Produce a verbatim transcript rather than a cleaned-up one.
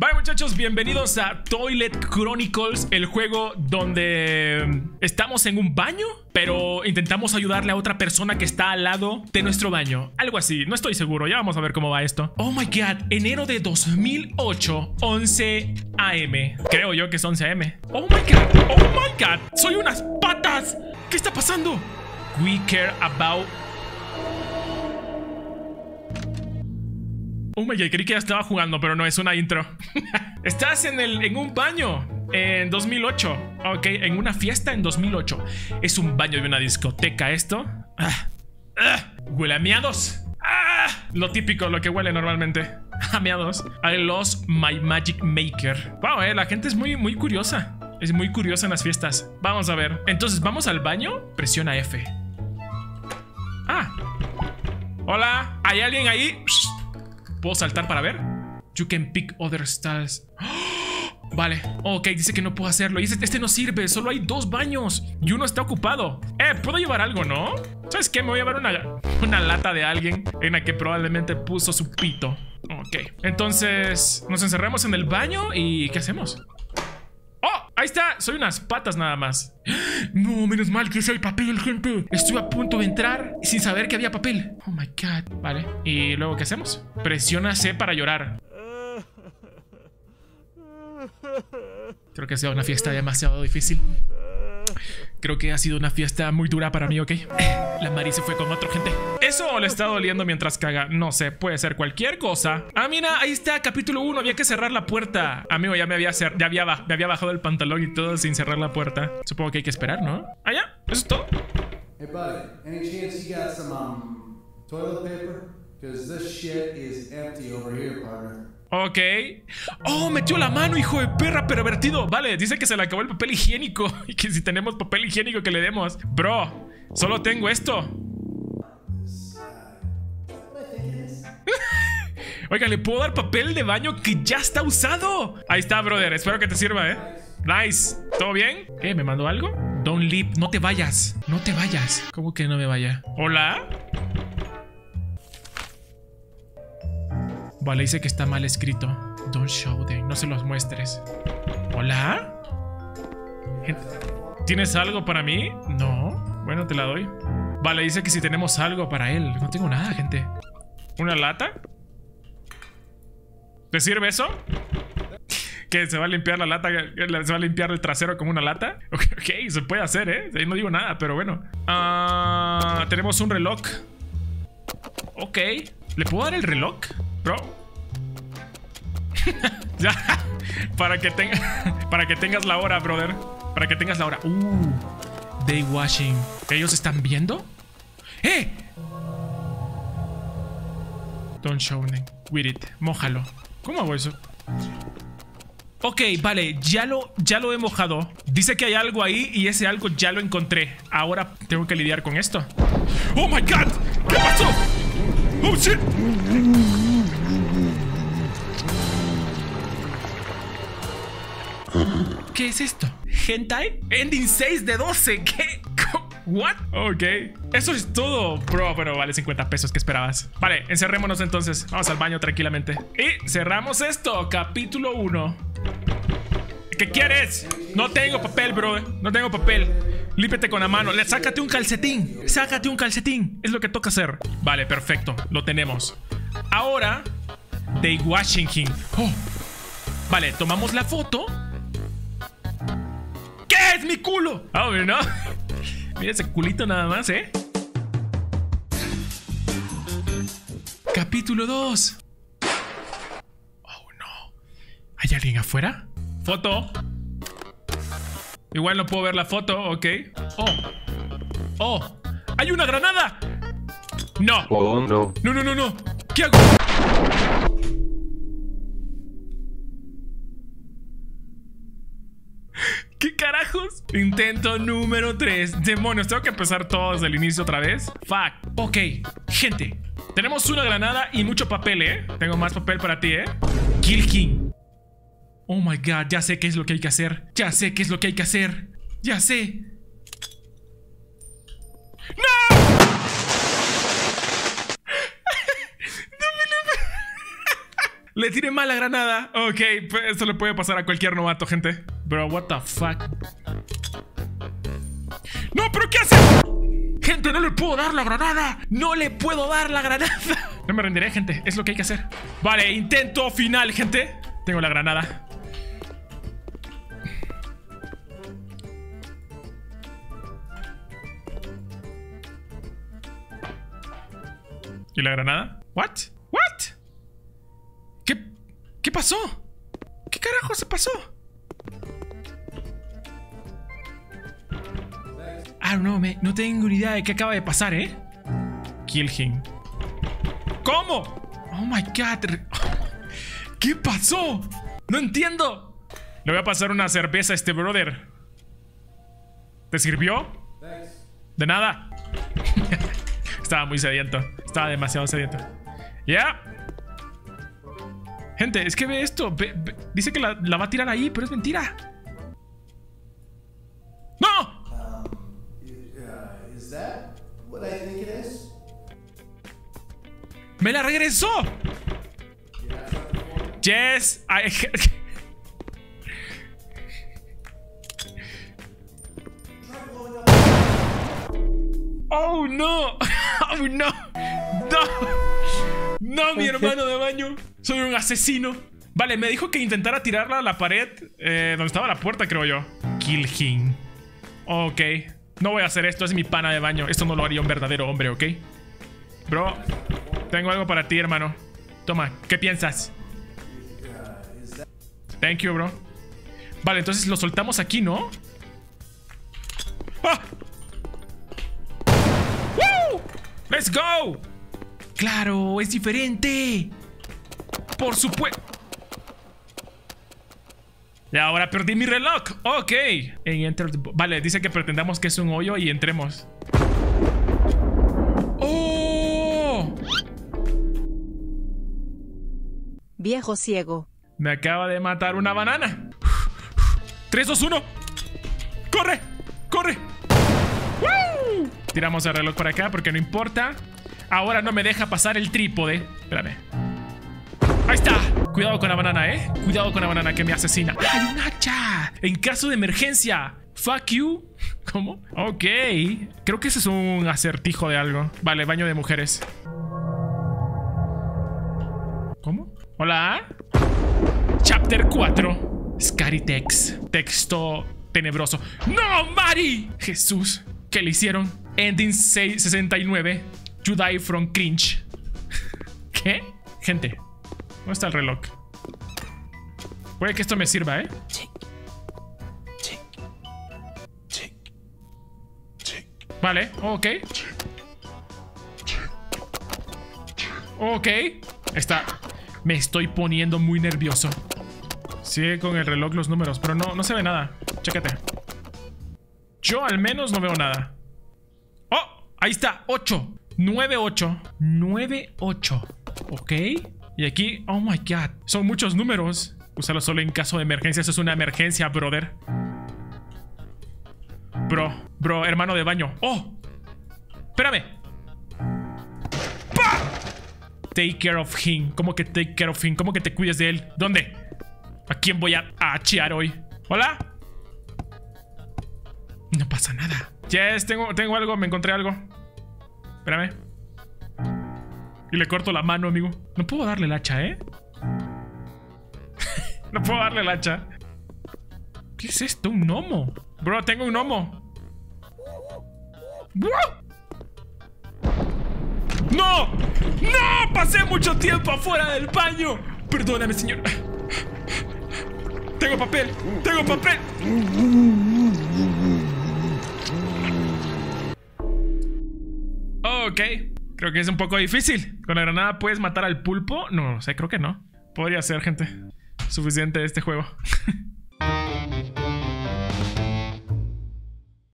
Vale, muchachos, bienvenidos a Toilet Chronicles, el juego donde estamos en un baño, pero intentamos ayudarle a otra persona que está al lado de nuestro baño. Algo así, no estoy seguro, ya vamos a ver cómo va esto. Oh my god, enero de dos mil ocho, once a eme. Creo yo que es once a eme. Oh my god, oh my god, soy unas patas. ¿Qué está pasando? We care about... Oh my god, creí que ya estaba jugando, pero no, es una intro. Estás en, el, en un baño en dos mil ocho. Ok, en una fiesta en dos mil ocho. Es un baño de una discoteca esto. Ah, ah, huele a miados. Ah, lo típico, lo que huele normalmente. A miados. I lost my magic maker. Wow, eh, la gente es muy, muy curiosa. Es muy curiosa en las fiestas. Vamos a ver. Entonces, ¿vamos al baño? Presiona F. Ah. Hola, ¿hay alguien ahí? ¿Puedo saltar para ver? You can pick other styles. ¡Oh! Vale, ok, dice que no puedo hacerlo. Y este, este no sirve, solo hay dos baños y uno está ocupado. Eh, puedo llevar algo, ¿no? ¿Sabes qué? Me voy a llevar una, una lata de alguien en la que probablemente puso su pito. Ok, entonces nos encerramos en el baño y ¿qué hacemos? ¡Oh! Ahí está, soy unas patas nada más. No, menos mal que sí hay papel, gente. Estuve a punto de entrar sin saber que había papel. Oh my god. Vale, ¿y luego qué hacemos? Presiona C para llorar. Creo que ha sido una fiesta demasiado difícil. Creo que ha sido una fiesta muy dura para mí, ¿ok? La Mari se fue con otro, gente. ¿Eso le está doliendo mientras caga? No sé, puede ser cualquier cosa. Ah, mira, ahí está, capítulo uno. Había que cerrar la puerta. Amigo, ya me había, cer ya había, me había bajado el pantalón y todo sin cerrar la puerta. Supongo que hay que esperar, ¿no? Ah, ya, eso es todo. Hey, buddy, any chance you got some um, toilet paper? Because this shit is empty over here, partner. Ok. Oh, metió la mano, hijo de perra pervertido. Vale, dice que se le acabó el papel higiénico. Y que si tenemos papel higiénico que le demos. Bro, solo tengo esto. Oiga, ¿le puedo dar papel de baño que ya está usado? Ahí está, brother, espero que te sirva, eh. Nice, ¿todo bien? ¿Qué? ¿Me mandó algo? Don't leave, no te vayas. No te vayas. ¿Cómo que no me vaya? ¿Hola? Vale, dice que está mal escrito. Don't show them, no se los muestres. ¿Hola? ¿Tienes algo para mí? No. Bueno, te la doy. Vale, dice que si tenemos algo para él. No tengo nada, gente. ¿Una lata? ¿Te sirve eso? ¿Que se va a limpiar la lata? ¿Se va a limpiar el trasero como una lata? Ok, okay, se puede hacer, ¿eh? No digo nada, pero bueno. Uh, tenemos un reloj. Ok. ¿Le puedo dar el reloj? Bro. Ya. Para que tenga, para que tengas la hora, brother. Para que tengas la hora. Uh. Day washing. ¿Ellos están viendo? ¡Eh! Don't show them. With it. Mójalo. ¿Cómo hago eso? Ok, vale. Ya lo, ya lo he mojado. Dice que hay algo ahí y ese algo ya lo encontré. Ahora tengo que lidiar con esto. ¡Oh my god! ¿Qué pasó? ¡Oh shit! ¿Qué es esto? ¿Hentai? Ending seis de doce. ¿Qué? ¿What? Ok. Eso es todo, bro. Bueno, vale cincuenta pesos. ¿Qué esperabas? Vale, encerrémonos entonces. Vamos al baño tranquilamente. Y cerramos esto. Capítulo uno. ¿Qué quieres? No tengo papel, bro. No tengo papel. Límpiate con la mano. Le, sácate un calcetín. Sácate un calcetín. Es lo que toca hacer. Vale, perfecto. Lo tenemos. Ahora, Day Washington. Oh. Vale, tomamos la foto. ¿Qué es mi culo? Ah, oh, ¿no? Mira ese culito nada más, ¿eh? Capítulo dos. Oh, no. ¿Hay alguien afuera? Foto. Igual no puedo ver la foto, ok. Oh. Oh. ¡Hay una granada! No. Oh, no. No, no, no, no. ¿Qué hago? ¿Qué carajos? Intento número tres. Demonios, tengo que empezar todo desde el inicio otra vez. Fuck. Ok, gente. Tenemos una granada y mucho papel, ¿eh? Tengo más papel para ti, ¿eh? Kill King. Oh my god, ya sé qué es lo que hay que hacer. Ya sé qué es lo que hay que hacer. Ya sé. ¡No! No me lo... Le tiré mal la granada. Ok, pues esto le puede pasar a cualquier novato, gente. Bro, what the fuck. ¡No, pero qué hace! Gente, no le puedo dar la granada. No le puedo dar la granada. No me rendiré, gente. Es lo que hay que hacer. Vale, intento final, gente. Tengo la granada. ¿Y la granada? ¿What? ¿What? ¿Qué? ¿Qué pasó? ¿Qué carajo se pasó? I don't know, man. No tengo ni idea de qué acaba de pasar, ¿eh? Kill him. ¿Cómo? Oh my god. ¿Qué pasó? No entiendo. Le voy a pasar una cerveza a este brother. ¿Te sirvió? De nada. Estaba muy sediento. Estaba demasiado sediento. Ya. Yeah. Gente, es que ve esto. Ve, ve. Dice que la, la va a tirar ahí, pero es mentira. ¡No! ¡Me la regresó! Yes, I... Oh no. Oh no. No. No, mi hermano de baño. Soy un asesino. Vale, me dijo que intentara tirarla a la pared eh, donde estaba la puerta, creo yo. Kill him. Ok. No voy a hacer esto, es mi pana de baño. Esto no lo haría un verdadero hombre, ¿ok? Bro, tengo algo para ti, hermano. Toma, ¿qué piensas? Thank you, bro. Vale, entonces lo soltamos aquí, ¿no? ¡Ah! ¡Woo! ¡Let's go! ¡Claro! ¡Es diferente! ¡Por supuesto! Y ahora perdí mi reloj. Ok. Enter the... Vale, dice que pretendamos que es un hoyo y entremos. ¡Oh! Viejo ciego. Me acaba de matar una banana. tres, dos, uno. ¡Corre! ¡Corre! ¡Woo! Tiramos el reloj por acá porque no importa. Ahora no me deja pasar el trípode. Espérame. ¡Ahí está! Cuidado con la banana, ¿eh? Cuidado con la banana que me asesina. ¡Hay un hacha! En caso de emergencia. Fuck you. ¿Cómo? Ok. Creo que ese es un acertijo de algo. Vale, baño de mujeres. ¿Cómo? Hola. Chapter cuatro. Scary text. Texto tenebroso. ¡No, Mari! Jesús. ¿Qué le hicieron? Ending sesenta y nueve. You die from cringe. ¿Qué? Gente. ¿Dónde está el reloj? Puede que esto me sirva, ¿eh? Vale, ok. Ok. Está. Me estoy poniendo muy nervioso. Sigue con el reloj los números, pero no, no se ve nada. Chécate. Yo al menos no veo nada. ¡Oh! Ahí está, ocho. nueve, ocho. nueve, ocho. Ok. Y aquí, oh my god, son muchos números. Úsalo solo en caso de emergencia. Eso es una emergencia, brother. Bro, bro, hermano de baño. ¡Oh! Espérame. ¡Pah! Take care of him. ¿Cómo que take care of him? ¿Cómo que te cuides de él? ¿Dónde? ¿A quién voy a achear hoy? ¿Hola? No pasa nada. Yes, tengo, tengo algo, me encontré algo. Espérame. Y le corto la mano, amigo. No puedo darle el hacha, ¿eh? No puedo darle el hacha. ¿Qué es esto? ¿Un gnomo? Bro, tengo un gnomo. ¡No! ¡No! Pasé mucho tiempo afuera del baño. Perdóname, señor. Tengo papel. Tengo papel. Ok. Creo que es un poco difícil. ¿Con la granada puedes matar al pulpo? No, no sé, creo que no. Podría ser, gente. Suficiente de este juego.